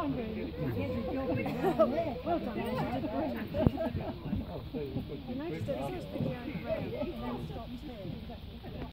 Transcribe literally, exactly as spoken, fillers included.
Well done, Aisha, did brilliant. You noticed it, it says video round, and then stopped here.